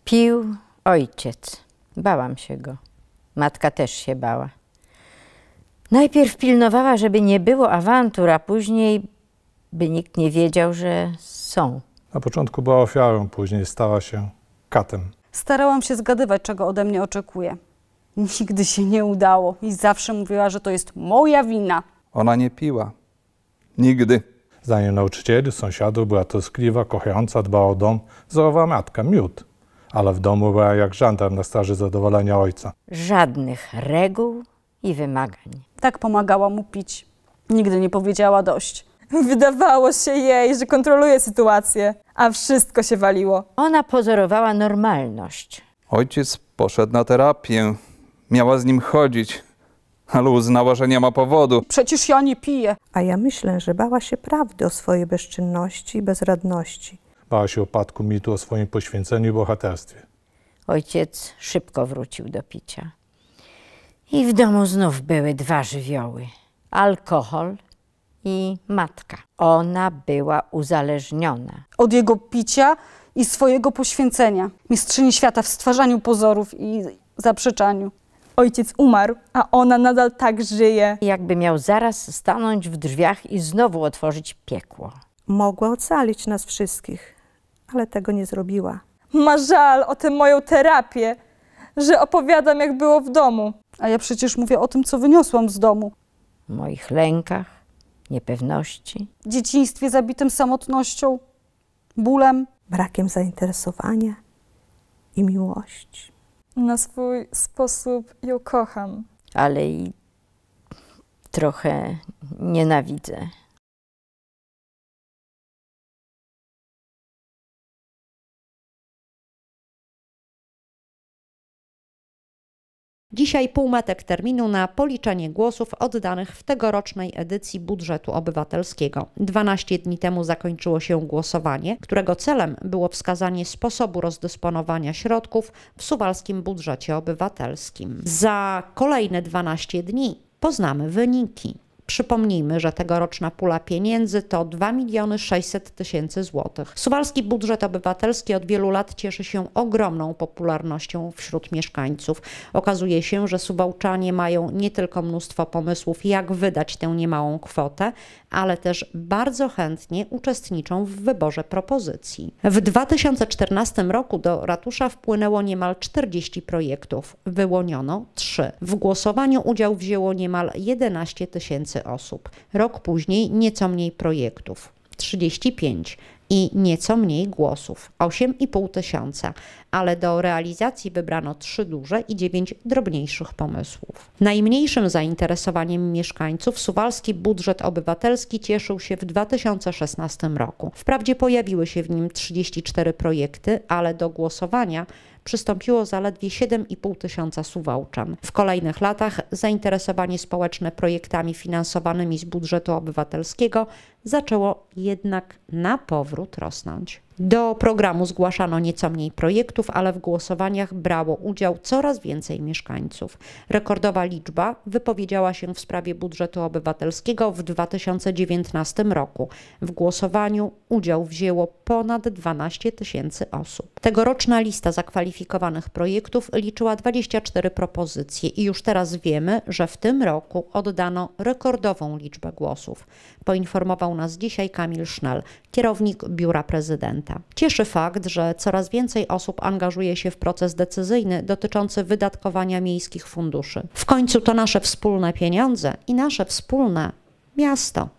Pił ojciec. Bałam się go. Matka też się bała. Najpierw pilnowała, żeby nie było awantur, a później, by nikt nie wiedział, że są. Na początku była ofiarą, później stała się katem. Starałam się zgadywać, czego ode mnie oczekuje. Nigdy się nie udało i zawsze mówiła, że to jest moja wina. Ona nie piła. Nigdy. Zdaniem nauczycieli, sąsiadów była troskliwa, kochająca, dbała o dom, wzorowa matka, miód. Ale w domu była jak żandarm na straży zadowolenia ojca. Żadnych reguł i wymagań. Tak pomagała mu pić. Nigdy nie powiedziała dość. Wydawało się jej, że kontroluje sytuację, a wszystko się waliło. Ona pozorowała normalność. Ojciec poszedł na terapię. Miała z nim chodzić, ale uznała, że nie ma powodu. Przecież ja nie piję. A ja myślę, że bała się prawdy o swojej bezczynności i bezradności. Bała się upadku mitu o swoim poświęceniu i bohaterstwie. Ojciec szybko wrócił do picia. I w domu znów były dwa żywioły. Alkohol i matka. Ona była uzależniona. Od jego picia i swojego poświęcenia. Mistrzyni świata w stwarzaniu pozorów i zaprzeczaniu. Ojciec umarł, a ona nadal tak żyje. Jakby miał zaraz stanąć w drzwiach i znowu otworzyć piekło. Mogła ocalić nas wszystkich, ale tego nie zrobiła. Ma żal o tę moją terapię, że opowiadam, jak było w domu. A ja przecież mówię o tym, co wyniosłam z domu. W moich lękach, niepewności. Dzieciństwie zabitym samotnością, bólem. Brakiem zainteresowania i miłości. Na swój sposób ją kocham. Ale i trochę nienawidzę. Dzisiaj półmetek terminu na policzenie głosów oddanych w tegorocznej edycji budżetu obywatelskiego. 12 dni temu zakończyło się głosowanie, którego celem było wskazanie sposobu rozdysponowania środków w suwalskim budżecie obywatelskim. Za kolejne 12 dni poznamy wyniki. Przypomnijmy, że tegoroczna pula pieniędzy to 2 600 000 złotych. Suwalski budżet obywatelski od wielu lat cieszy się ogromną popularnością wśród mieszkańców. Okazuje się, że suwałczanie mają nie tylko mnóstwo pomysłów, jak wydać tę niemałą kwotę, ale też bardzo chętnie uczestniczą w wyborze propozycji. W 2014 roku do ratusza wpłynęło niemal 40 projektów. Wyłoniono 3. W głosowaniu udział wzięło niemal 11 000 osób. Rok później nieco mniej projektów, 35 i nieco mniej głosów, 8,5 tysiąca, ale do realizacji wybrano 3 duże i 9 drobniejszych pomysłów. Najmniejszym zainteresowaniem mieszkańców suwalski budżet obywatelski cieszył się w 2016 roku. Wprawdzie pojawiły się w nim 34 projekty, ale do głosowania przystąpiło zaledwie 7,5 tysiąca suwałczan. W kolejnych latach zainteresowanie społeczne projektami finansowanymi z budżetu obywatelskiego zaczęło jednak na powrót rosnąć. Do programu zgłaszano nieco mniej projektów, ale w głosowaniach brało udział coraz więcej mieszkańców. Rekordowa liczba wypowiedziała się w sprawie budżetu obywatelskiego w 2019 roku. W głosowaniu udział wzięło ponad 12 000 osób. Tegoroczna lista zakwalifikowanych projektów liczyła 24 propozycje i już teraz wiemy, że w tym roku oddano rekordową liczbę głosów. Poinformował nas dzisiaj Kamil Sznel, kierownik Biura Prezydenta. Cieszy fakt, że coraz więcej osób angażuje się w proces decyzyjny dotyczący wydatkowania miejskich funduszy. W końcu to nasze wspólne pieniądze i nasze wspólne miasto.